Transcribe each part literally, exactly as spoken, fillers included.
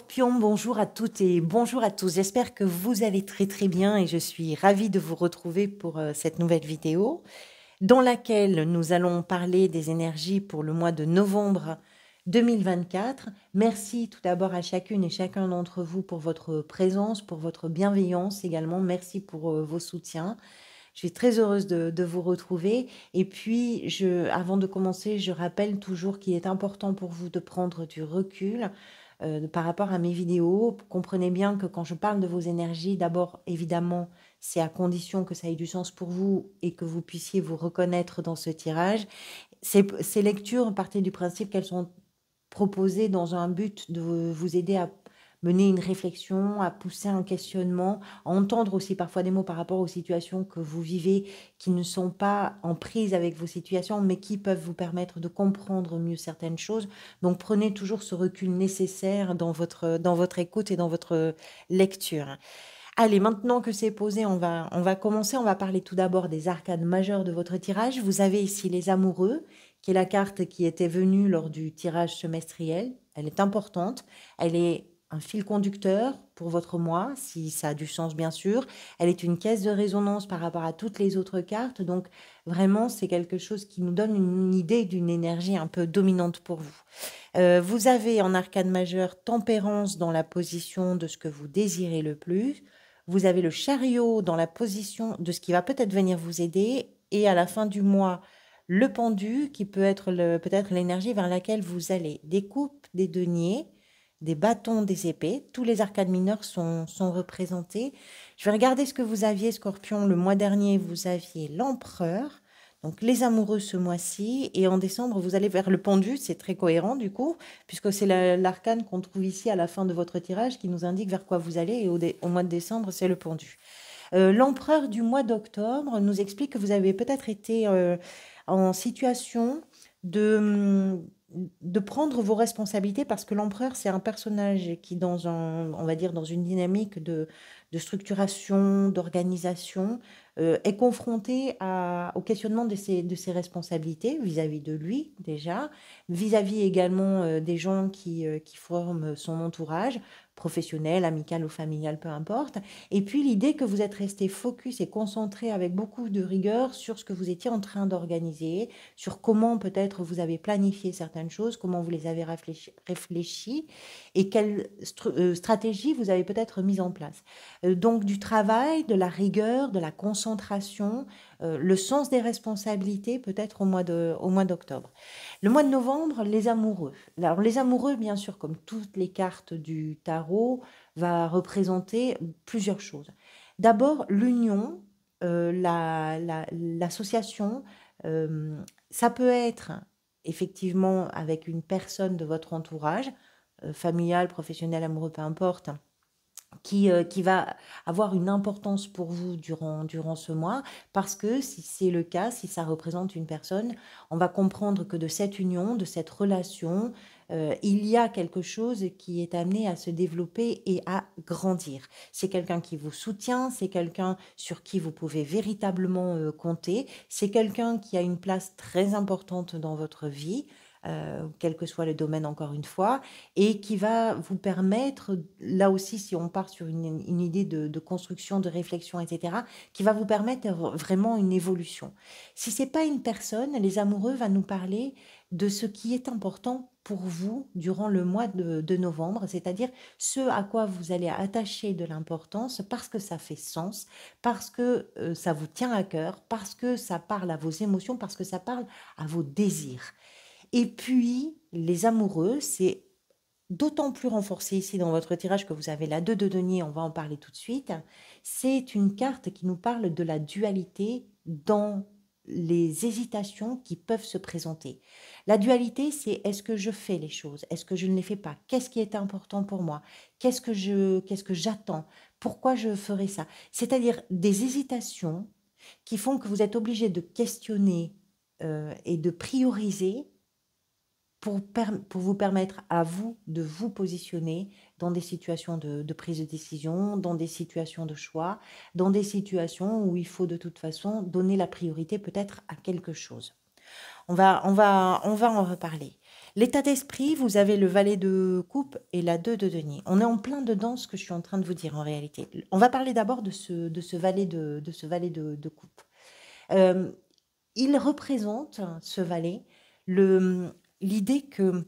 Scorpion, bonjour à toutes et bonjour à tous. J'espère que vous allez très très bien et je suis ravie de vous retrouver pour euh, cette nouvelle vidéo dans laquelle nous allons parler des énergies pour le mois de novembre deux mille vingt-quatre. Merci tout d'abord à chacune et chacun d'entre vous pour votre présence, pour votre bienveillance également. Merci pour euh, vos soutiens. Je suis très heureuse de, de vous retrouver. Et puis, je, avant de commencer, je rappelle toujours qu'il est important pour vous de prendre du recul euh, par rapport à mes vidéos. Comprenez bien que quand je parle de vos énergies, d'abord, évidemment, c'est à condition que ça ait du sens pour vous et que vous puissiez vous reconnaître dans ce tirage. Ces, ces lectures partaient du principe qu'elles sont proposées dans un but de vous aider à mener une réflexion, à pousser un questionnement, à entendre aussi parfois des mots par rapport aux situations que vous vivez qui ne sont pas en prise avec vos situations, mais qui peuvent vous permettre de comprendre mieux certaines choses. Donc prenez toujours ce recul nécessaire dans votre, dans votre écoute et dans votre lecture. Allez, maintenant que c'est posé, on va, on va commencer. On va parler tout d'abord des arcades majeures de votre tirage. Vous avez ici les amoureux, qui est la carte qui était venue lors du tirage semestriel. Elle est importante. Elle est un fil conducteur pour votre mois, si ça a du sens bien sûr. Elle est une caisse de résonance par rapport à toutes les autres cartes. Donc vraiment, c'est quelque chose qui nous donne une idée d'une énergie un peu dominante pour vous. Euh, vous avez en arcade majeure tempérance dans la position de ce que vous désirez le plus. Vous avez le chariot dans la position de ce qui va peut-être venir vous aider. Et à la fin du mois, le pendu qui peut être le, peut-être l'énergie vers laquelle vous allez. Des coupes, des deniers, des bâtons, des épées. Tous les arcades mineurs sont, sont représentés. Je vais regarder ce que vous aviez, Scorpion. Le mois dernier, vous aviez l'empereur. Donc les amoureux ce mois-ci. Et en décembre, vous allez vers le pendu. C'est très cohérent du coup, puisque c'est la- l'arcane qu'on trouve ici à la fin de votre tirage qui nous indique vers quoi vous allez. Et au, dé- au mois de décembre, c'est le pendu. Euh, L'empereur du mois d'octobre nous explique que vous avez peut-être été euh, en situation de, hum, de prendre vos responsabilités parce que l'empereur, c'est un personnage qui, dans un, on va dire, dans une dynamique de, de structuration, d'organisation, euh, est confronté à, au questionnement de ses, de ses responsabilités vis-à-vis de lui déjà, vis-à-vis également euh, des gens qui, euh, qui forment son entourage, professionnel, amical ou familial, peu importe. Et puis l'idée que vous êtes resté focus et concentré avec beaucoup de rigueur sur ce que vous étiez en train d'organiser, sur comment peut-être vous avez planifié certaines choses, comment vous les avez réfléchi, réfléchi et quelles stru- euh, stratégies vous avez peut-être mises en place. Euh, donc du travail, de la rigueur, de la concentration, euh, le sens des responsabilités peut-être au mois de, au mois d'octobre. Le mois de novembre, les amoureux. Alors les amoureux, bien sûr, comme toutes les cartes du tarot, va représenter plusieurs choses. D'abord, l'union, euh, la- la- l'association, euh, ça peut être effectivement avec une personne de votre entourage, euh, familial, professionnel, amoureux, peu importe, qui, euh, qui va avoir une importance pour vous durant, durant ce mois, parce que si c'est le cas, si ça représente une personne, on va comprendre que de cette union, de cette relation, euh, il y a quelque chose qui est amené à se développer et à grandir. C'est quelqu'un qui vous soutient, c'est quelqu'un sur qui vous pouvez véritablement euh, compter, c'est quelqu'un qui a une place très importante dans votre vie, euh, quel que soit le domaine encore une fois, et qui va vous permettre, là aussi, si on part sur une, une idée de, de construction, de réflexion, et cetera, qui va vous permettre vraiment une évolution. Si c'est pas une personne, les amoureux va nous parler de ce qui est important pour vous durant le mois de, de novembre, c'est-à-dire ce à quoi vous allez attacher de l'importance parce que ça fait sens, parce que euh, ça vous tient à cœur, parce que ça parle à vos émotions, parce que ça parle à vos désirs. Et puis, les amoureux, c'est d'autant plus renforcé ici dans votre tirage que vous avez la deux de denier, on va en parler tout de suite. C'est une carte qui nous parle de la dualité dans les hésitations qui peuvent se présenter. La dualité, c'est est-ce que je fais les choses? Est-ce que je ne les fais pas? Qu'est-ce qui est important pour moi? Qu'est-ce que je, qu'est-ce que j'attends? Pourquoi je ferai ça? C'est-à-dire des hésitations qui font que vous êtes obligé de questionner euh, et de prioriser pour, pour vous permettre à vous de vous positionner dans des situations de, de prise de décision, dans des situations de choix, dans des situations où il faut de toute façon donner la priorité peut-être à quelque chose. On va, on va, on va en reparler. L'état d'esprit, vous avez le valet de coupe et la deux de denier. On est en plein dedans ce que je suis en train de vous dire en réalité. On va parler d'abord de ce, de ce valet de, de, ce valet de, de coupe. Euh, il représente, ce valet, le, l'idée que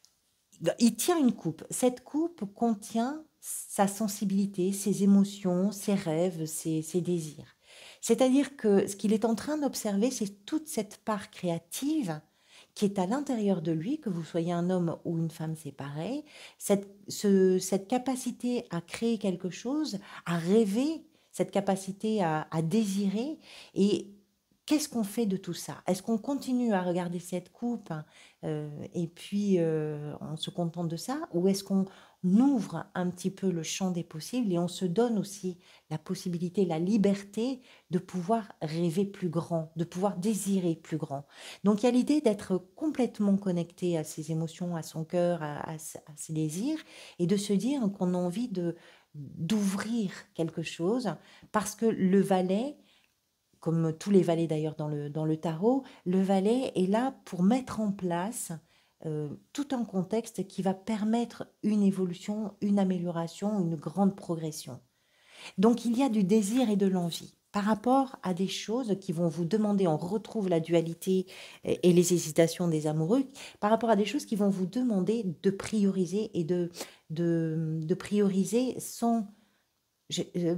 il tient une coupe. Cette coupe contient sa sensibilité, ses émotions, ses rêves, ses, ses désirs. C'est-à-dire que ce qu'il est en train d'observer, c'est toute cette part créative qui est à l'intérieur de lui, que vous soyez un homme ou une femme, c'est pareil, cette, ce- cette capacité à créer quelque chose, à rêver, cette capacité à, à désirer. Et qu'est-ce qu'on fait de tout ça? Est-ce qu'on continue à regarder cette coupe, hein, euh, et puis euh, on se contente de ça? Ou est-ce qu'on ouvre un petit peu le champ des possibles et on se donne aussi la possibilité, la liberté de pouvoir rêver plus grand, de pouvoir désirer plus grand? Donc il y a l'idée d'être complètement connecté à ses émotions, à son cœur, à, à s- à ses désirs, et de se dire qu'on a envie de d'ouvrir quelque chose, parce que le valet, comme tous les valets d'ailleurs dans le, dans le tarot, le valet est là pour mettre en place euh, tout un contexte qui va permettre une évolution, une amélioration, une grande progression. Donc il y a du désir et de l'envie par rapport à des choses qui vont vous demander, on retrouve la dualité et et les hésitations des amoureux, par rapport à des choses qui vont vous demander de prioriser et de, de, de prioriser sans, je- euh,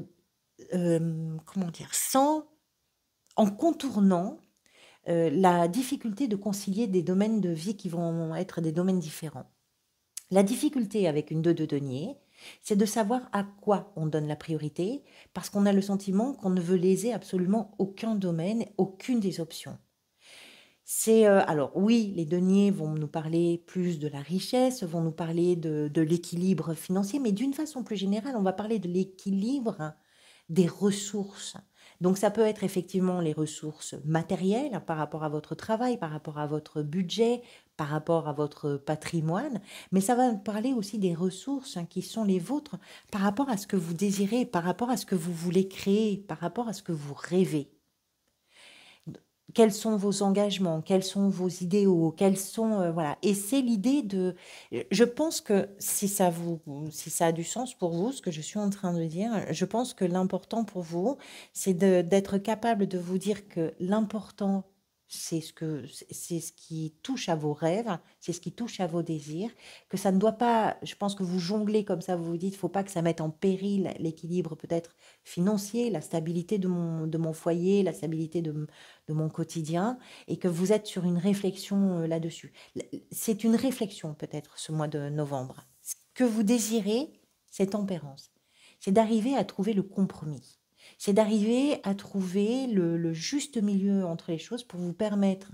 euh, comment dire, sans, en contournant euh, la difficulté de concilier des domaines de vie qui vont être des domaines différents. La difficulté avec une deux de denier, c'est de savoir à quoi on donne la priorité, parce qu'on a le sentiment qu'on ne veut léser absolument aucun domaine, aucune des options. C'est euh, alors oui, les deniers vont nous parler plus de la richesse, vont nous parler de, de l'équilibre financier, mais d'une façon plus générale, on va parler de l'équilibre des ressources. Donc ça peut être effectivement les ressources matérielles par rapport à votre travail, par rapport à votre budget, par rapport à votre patrimoine, mais ça va parler aussi des ressources, hein, qui sont les vôtres par rapport à ce que vous désirez, par rapport à ce que vous voulez créer, par rapport à ce que vous rêvez. Quels sont vos engagements, quels sont vos idéaux, quels sont, euh, voilà. Et c'est l'idée de, je pense que si ça vous, si ça a du sens pour vous, ce que je suis en train de dire, je pense que l'important pour vous, c'est de- d'être capable de vous dire que l'important, c'est ce que, c'est ce qui touche à vos rêves, c'est ce qui touche à vos désirs, que ça ne doit pas, je pense que vous jonglez comme ça, vous vous dites, faut pas que ça mette en péril l'équilibre peut-être financier, la stabilité de mon, de mon foyer, la stabilité de, de mon quotidien, et que vous êtes sur une réflexion euh, là-dessus. C'est une réflexion peut-être ce mois de novembre. Ce que vous désirez, c'est tempérance. C'est d'arriver à trouver le compromis. C'est d'arriver à trouver le, le juste milieu entre les choses pour vous permettre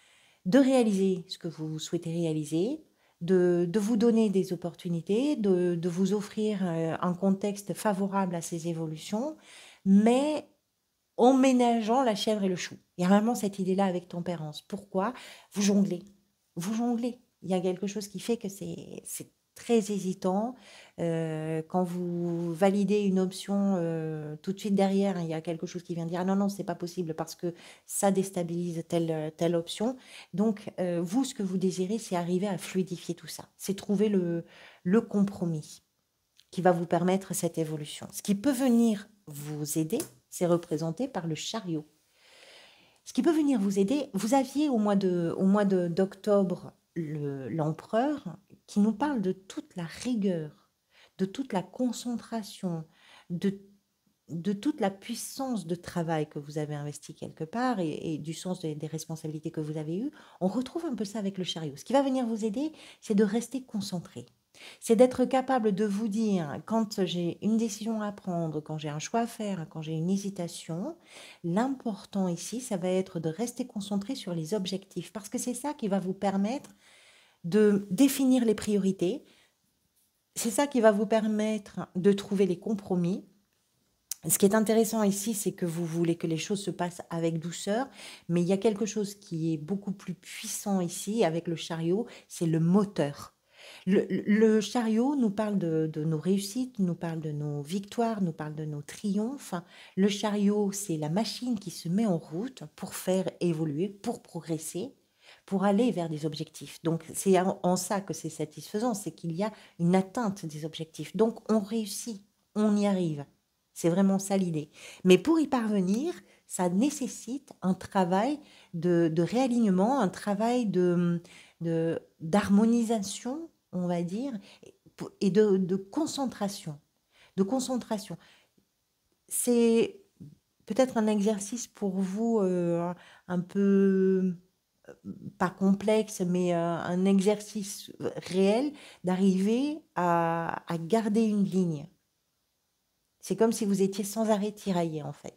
de réaliser ce que vous souhaitez réaliser, de, de vous donner des opportunités, de, de vous offrir euh, un contexte favorable à ces évolutions, mais en ménageant la chèvre et le chou. Il y a vraiment cette idée-là avec tempérance. Pourquoi? Vous jonglez. Vous jonglez. Il y a quelque chose qui fait que c'est c'est très hésitant. Euh, quand vous validez une option, euh, tout de suite derrière, il y a quelque chose qui vient dire: ah non, non, c'est pas possible parce que ça déstabilise telle, telle option. Donc, euh, vous, ce que vous désirez, c'est arriver à fluidifier tout ça. C'est trouver le, le compromis qui va vous permettre cette évolution. Ce qui peut venir vous aider, c'est représenté par le chariot. Ce qui peut venir vous aider, vous aviez au mois de, au mois de, d'octobre le- l'empereur qui nous parle de toute la rigueur, de toute la concentration, de, de toute la puissance de travail que vous avez investi quelque part, et, et du sens des, des responsabilités que vous avez eues. On retrouve un peu ça avec le chariot. Ce qui va venir vous aider, c'est de rester concentré. C'est d'être capable de vous dire, quand j'ai une décision à prendre, quand j'ai un choix à faire, quand j'ai une hésitation, l'important ici, ça va être de rester concentré sur les objectifs, parce que c'est ça qui va vous permettre de définir les priorités, c'est ça qui va vous permettre de trouver les compromis. Ce qui est intéressant ici, c'est que vous voulez que les choses se passent avec douceur, mais il y a quelque chose qui est beaucoup plus puissant ici avec le chariot, c'est le moteur. Le, le chariot nous parle de, de nos réussites, nous parle de nos victoires, nous parle de nos triomphes. Le chariot, c'est la machine qui se met en route pour faire évoluer, pour progresser, pour aller vers des objectifs. Donc, c'est en, en ça que c'est satisfaisant, c'est qu'il y a une atteinte des objectifs. Donc, on réussit, on y arrive. C'est vraiment ça l'idée. Mais pour y parvenir, ça nécessite un travail de, de réalignement, un travail de, de, d'harmonisation, on va dire, et de, de concentration. De concentration. C'est peut-être un exercice pour vous euh, un peu, euh, pas complexe, mais euh, un exercice réel d'arriver à, à garder une ligne. C'est comme si vous étiez sans arrêt tiraillé en fait.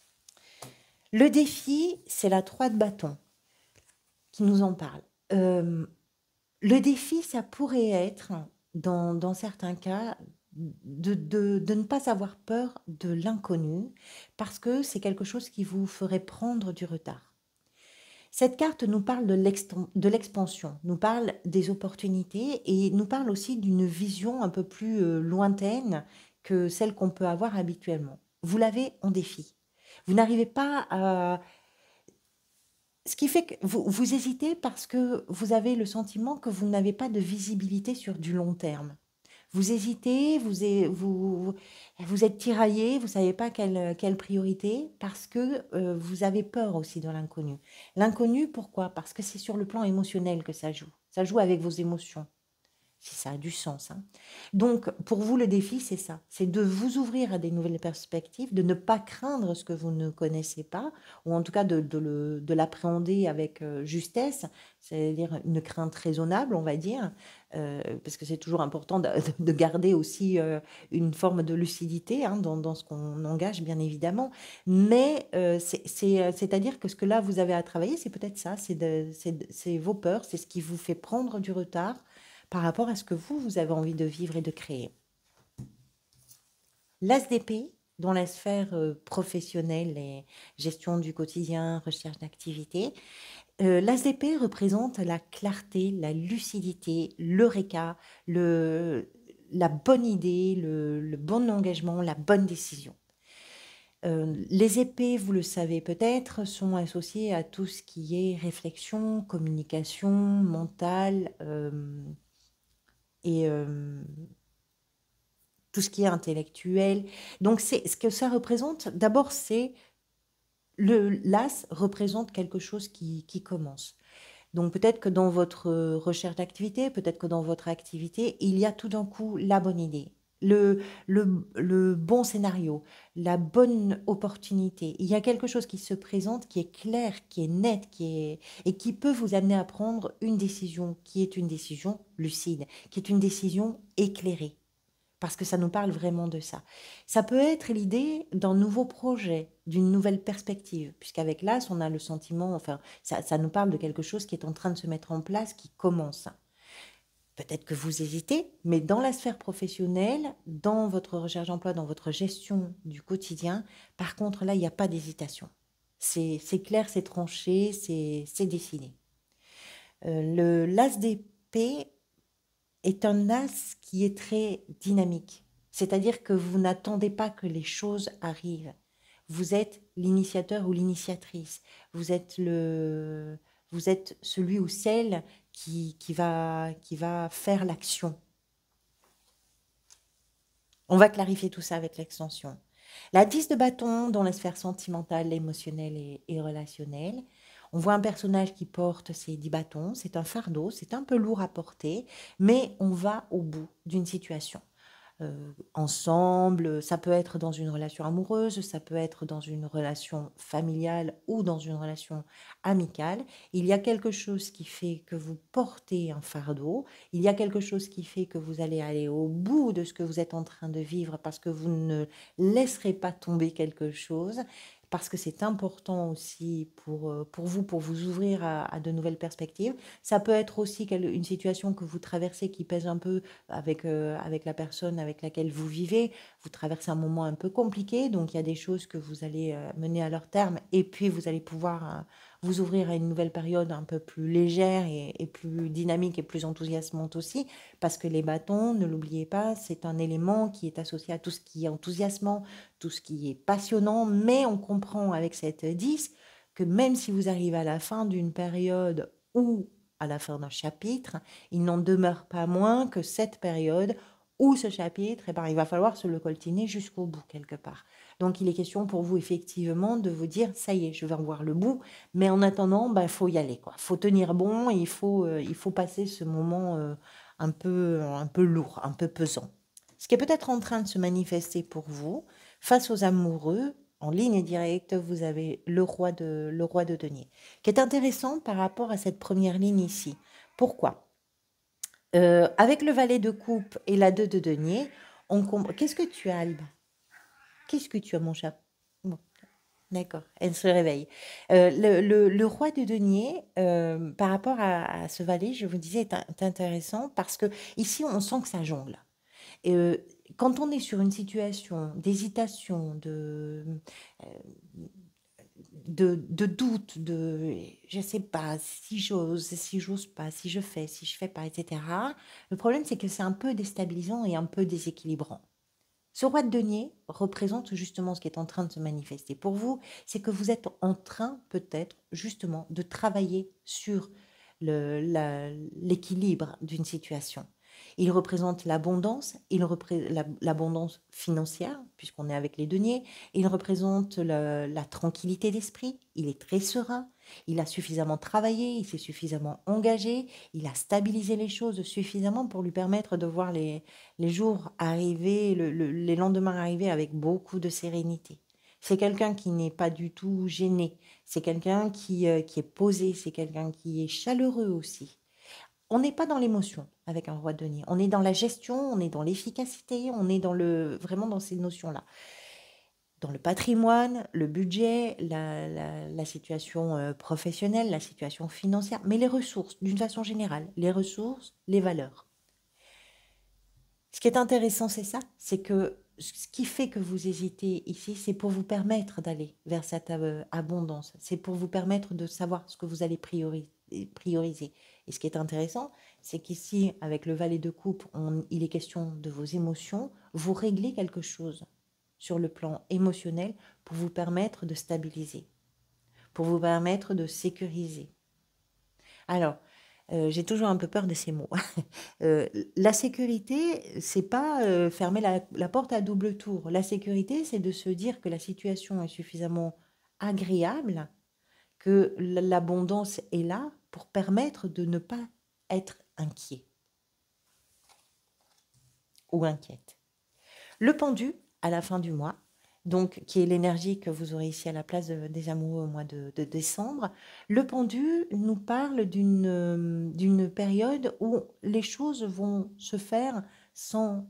Le défi, c'est la trois de bâton qui nous en parle. Euh, le défi, ça pourrait être, dans, dans certains cas, de, de, de ne pas avoir peur de l'inconnu, parce que c'est quelque chose qui vous ferait prendre du retard. Cette carte nous parle de l'exten- de l'expansion, nous parle des opportunités et nous parle aussi d'une vision un peu plus euh, lointaine que celle qu'on peut avoir habituellement. Vous l'avez en défi. Vous n'arrivez pas à... Ce qui fait que vous, vous hésitez parce que vous avez le sentiment que vous n'avez pas de visibilité sur du long terme. Vous hésitez, vous, est- vous, vous êtes tiraillé, vous ne savez pas quelle, quelle priorité parce que euh, vous avez peur aussi de l'inconnu. L'inconnu, pourquoi? Parce que c'est sur le plan émotionnel que ça joue. Ça joue avec vos émotions, si ça a du sens, hein. Donc, pour vous, le défi, c'est ça. C'est de vous ouvrir à des nouvelles perspectives, de ne pas craindre ce que vous ne connaissez pas, ou en tout cas de, de le- de l'appréhender avec euh, justesse, c'est-à-dire une crainte raisonnable, on va dire, euh, parce que c'est toujours important de, de garder aussi euh, une forme de lucidité hein, dans, dans ce qu'on engage, bien évidemment. Mais euh, c'est, c'est, euh, c'est-à-dire que ce que là, vous avez à travailler, c'est peut-être ça, c'est de- c'est de- c'est vos peurs, c'est ce qui vous fait prendre du retard par rapport à ce que vous, vous avez envie de vivre et de créer. L'A S D P, dans la sphère euh, professionnelle et gestion du quotidien, recherche d'activité, euh, l'A S D P représente la clarté, la lucidité, l'eureka, le, la bonne idée, le, le bon engagement, la bonne décision. Euh, les épées, vous le savez peut-être, sont associées à tout ce qui est réflexion, communication, mentale euh, et euh, tout ce qui est intellectuel. Donc, c'est ce que ça représente. D'abord, c'est le l'as représente quelque chose qui, qui commence. Donc, peut-être que dans votre euh, recherche d'activité, peut-être que dans votre activité, il y a tout d'un coup la bonne idée, le, le, le bon scénario, la bonne opportunité. Il y a quelque chose qui se présente, qui est clair, qui est net, qui est, et qui peut vous amener à prendre une décision qui est une décision lucide, qui est une décision éclairée parce que ça nous parle vraiment de ça. Ça peut être l'idée d'un nouveau projet, d'une nouvelle perspective, puisqu'avec l'As, on a le sentiment, enfin, ça, ça nous parle de quelque chose qui est en train de se mettre en place, qui commence. Peut-être que vous hésitez, mais dans la sphère professionnelle, dans votre recherche d'emploi, dans votre gestion du quotidien, par contre, là, il n'y a pas d'hésitation. C'est c'est clair, c'est tranché, c'est c'est décidé. Euh, le l'As d'épée est un as qui est très dynamique. C'est-à-dire que vous n'attendez pas que les choses arrivent. Vous êtes l'initiateur ou l'initiatrice. Vous êtes le, vous êtes celui ou celle qui, qui va, qui va faire l'action. On va clarifier tout ça avec l'extension. La dix de bâton dans la sphère sentimentale, émotionnelle et, et relationnelle. On voit un personnage qui porte ses dix bâtons. C'est un fardeau, c'est un peu lourd à porter, mais on va au bout d'une situation. Euh, ensemble, ça peut être dans une relation amoureuse, ça peut être dans une relation familiale ou dans une relation amicale. Il y a quelque chose qui fait que vous portez un fardeau, il y a quelque chose qui fait que vous allez aller au bout de ce que vous êtes en train de vivre parce que vous ne laisserez pas tomber quelque chose, parce que c'est important aussi pour, euh, pour vous, pour vous ouvrir à, à de nouvelles perspectives. Ça peut être aussi une situation que vous traversez qui pèse un peu avec, euh, avec la personne avec laquelle vous vivez. Vous traversez un moment un peu compliqué, donc il y a des choses que vous allez euh, mener à leur terme et puis vous allez pouvoir euh, vous ouvrir à une nouvelle période un peu plus légère et, et plus dynamique et plus enthousiasmante aussi, parce que les bâtons, ne l'oubliez pas, c'est un élément qui est associé à tout ce qui est enthousiasmant, tout ce qui est passionnant, mais on comprend avec cette dix que même si vous arrivez à la fin d'une période ou à la fin d'un chapitre, il n'en demeure pas moins que cette période ou ce chapitre, eh ben, il va falloir se le coltiner jusqu'au bout quelque part. Donc il est question pour vous effectivement de vous dire, ça y est, je vais en voir le bout, mais en attendant, il bah, faut y aller, quoi. Faut tenir bon, il faut, euh, il faut passer ce moment euh, un peu, un peu lourd, un peu pesant. Ce qui est peut-être en train de se manifester pour vous, face aux amoureux, en ligne directe, vous avez le roi de, le roi de denier, qui est intéressant par rapport à cette première ligne ici. Pourquoi? Euh, avec le valet de coupe et la deux de denier, on comprend. Qu'est-ce que tu as, Alba? Qu'est-ce que tu as, mon chat? Bon, d'accord, elle se réveille. Euh, le, le- le roi de denier, euh, par rapport à, à ce valet, je vous disais, est, in- est intéressant parce que ici, on sent que ça jongle. Et, euh, quand on est sur une situation d'hésitation, de, euh, de, de doute, de je sais pas si j'ose, si j'ose pas, si je fais, si je fais pas, et cetera. Le problème, c'est que c'est un peu déstabilisant et un peu déséquilibrant. Ce roi de denier représente justement ce qui est en train de se manifester pour vous, c'est que vous êtes en train peut-être justement de travailler sur le- la- l'équilibre d'une situation. Il représente l'abondance, il représente l'abondance financière, puisqu'on est avec les deniers, il représente la, la tranquillité d'esprit, il est très serein, il a suffisamment travaillé, il s'est suffisamment engagé, il a stabilisé les choses suffisamment pour lui permettre de voir les, les jours arriver, le- le- les lendemains arriver avec beaucoup de sérénité. C'est quelqu'un qui n'est pas du tout gêné, c'est quelqu'un qui, euh, qui est posé, c'est quelqu'un qui est chaleureux aussi. On n'est pas dans l'émotion avec un roi de denier, on est dans la gestion, on est dans l'efficacité, on est dans le, vraiment dans ces notions-là. Dans le patrimoine, le budget, la, la- la situation euh, professionnelle, la situation financière, mais les ressources, d'une façon générale, les ressources, les valeurs. Ce qui est intéressant, c'est ça, c'est que ce qui fait que vous hésitez ici, c'est pour vous permettre d'aller vers cette euh, abondance, c'est pour vous permettre de savoir ce que vous allez priori- prioriser. Et ce qui est intéressant, c'est qu'ici, avec le valet de coupe, on- il est question de vos émotions, vous réglez quelque chose sur le plan émotionnel pour vous permettre de stabiliser, pour vous permettre de sécuriser. Alors, euh, j'ai toujours un peu peur de ces mots. Euh, la sécurité, c'est pas euh, fermer la, la porte à double tour. La sécurité, c'est de se dire que la situation est suffisamment agréable, que l- l'abondance est là pour permettre de ne pas être inquiet ou inquiète. Le pendu, à la fin du mois, donc qui est l'énergie que vous aurez ici à la place de- des amoureux au mois de, de décembre, le pendu nous parle d'une euh, d'une période où les choses vont se faire sans,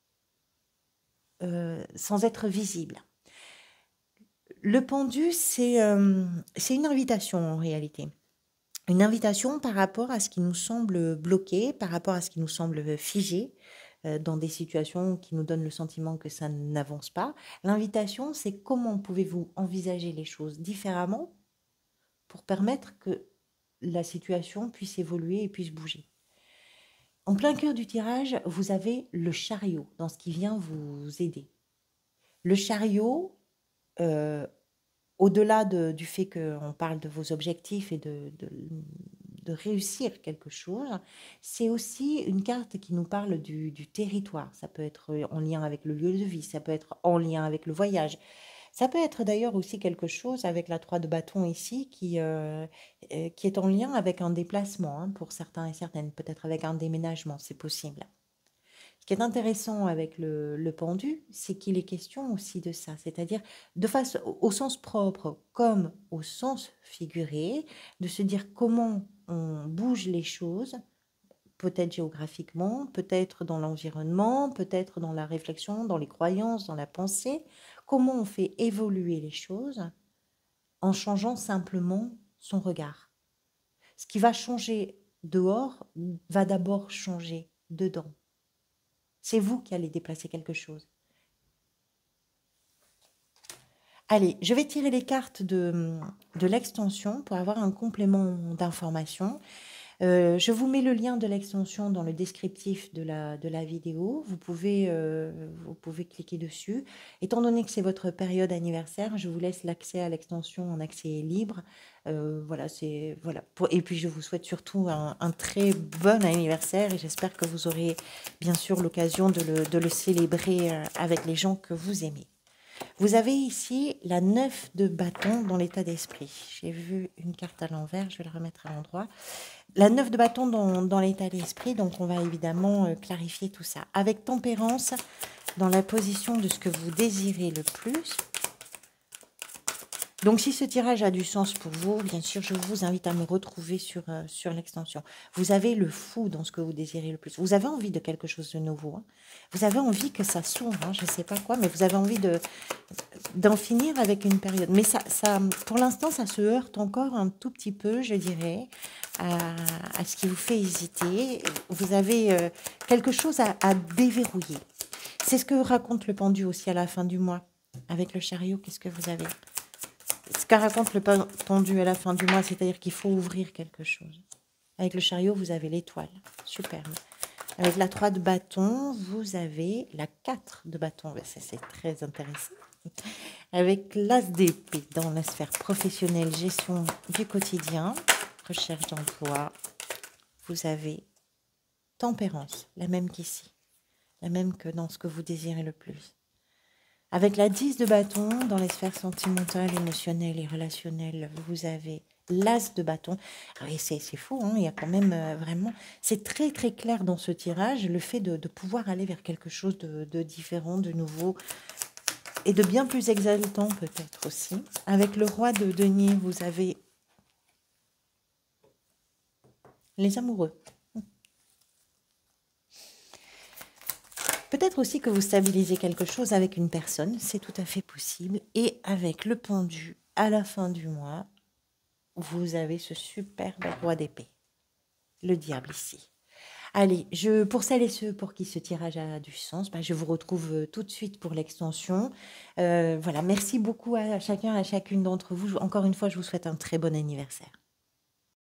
euh, sans être visibles. Le pendu, c'est euh, c'est une invitation en réalité. Une invitation par rapport à ce qui nous semble bloqué, par rapport à ce qui nous semble figé, euh, dans des situations qui nous donnent le sentiment que ça n'avance pas. L'invitation, c'est comment pouvez-vous envisager les choses différemment pour permettre que la situation puisse évoluer et puisse bouger. En plein cœur du tirage, vous avez le chariot dans ce qui vient vous aider. Le chariot, euh, au-delà de- du fait qu'on parle de vos objectifs et de, de- de réussir quelque chose, c'est aussi une carte qui nous parle du, du territoire. Ça peut être en lien avec le lieu de vie, ça peut être en lien avec le voyage. Ça peut être d'ailleurs aussi quelque chose avec la trois de bâton ici qui, euh, euh, qui est en lien avec un déplacement, hein, pour certains et certaines, peut-être avec un déménagement, c'est possible. Ce qui est intéressant avec le, le pendu, c'est qu'il est question aussi de ça, c'est-à-dire de face au, au sens propre comme au sens figuré, de se dire comment on bouge les choses, peut-être géographiquement, peut-être dans l'environnement, peut-être dans la réflexion, dans les croyances, dans la pensée, comment on fait évoluer les choses en changeant simplement son regard. Ce qui va changer dehors va d'abord changer dedans. C'est vous qui allez déplacer quelque chose. Allez, je vais tirer les cartes de, de l'extension pour avoir un complément d'information. Euh, je vous mets le lien de l'extension dans le descriptif de la, de la vidéo. Vous pouvez, euh, vous pouvez cliquer dessus. Étant donné que c'est votre période anniversaire, je vous laisse l'accès à l'extension en accès libre. Euh, voilà, c'est voilà. Pour- et puis je vous souhaite surtout un, un très bon anniversaire et j'espère que vous aurez bien sûr l'occasion de le, de le célébrer euh, avec les gens que vous aimez. Vous avez ici la neuf de bâton dans l'état d'esprit. J'ai vu une carte à l'envers, je vais la remettre à l'endroit. La neuf de bâton dans, dans l'état d'esprit, donc on va évidemment euh, clarifier tout ça. Avec tempérance, dans la position de ce que vous désirez le plus. Donc si ce tirage a du sens pour vous, bien sûr, je vous invite à me retrouver sur, euh, sur l'extension. Vous avez le fou dans ce que vous désirez le plus. Vous avez envie de quelque chose de nouveau. Hein. Vous avez envie que ça s'ouvre, hein, je ne sais pas quoi, mais vous avez envie de d'en finir avec une période. Mais ça, ça, pour l'instant, ça se heurte encore un tout petit peu, je dirais, à, à ce qui vous fait hésiter. Vous avez euh, quelque chose à, à déverrouiller. C'est ce que raconte le pendu aussi à la fin du mois. Avec le chariot, qu'est-ce que vous avez ? Ce que raconte le pendu à la fin du mois, c'est-à-dire qu'il faut ouvrir quelque chose. Avec le chariot, vous avez l'étoile. Superbe. Avec la trois de bâton, vous avez la quatre de bâton. Ça, c'est très intéressant. Avec l'as d'épée dans la sphère professionnelle, gestion du quotidien, recherche d'emploi, vous avez tempérance, la même qu'ici, la même que dans ce que vous désirez le plus. Avec la dix de bâton, dans les sphères sentimentales, émotionnelles et relationnelles, vous avez l'as de bâton. Ah oui, c'est fou, hein, il y a quand même euh, vraiment... C'est très très clair dans ce tirage, le fait de, de pouvoir aller vers quelque chose de, de différent, de nouveau, et de bien plus exaltant peut-être aussi. Avec le roi de denier, vous avez les amoureux. Peut-être aussi que vous stabilisez quelque chose avec une personne, c'est tout à fait possible. Et avec le pendu, à la fin du mois, vous avez ce superbe roi d'épée, le diable ici. Allez, je, pour celles et ceux pour qui ce tirage a du sens, bah, je vous retrouve tout de suite pour l'extension. Euh, voilà, merci beaucoup à chacun, à chacune d'entre vous. Encore une fois, je vous souhaite un très bon anniversaire.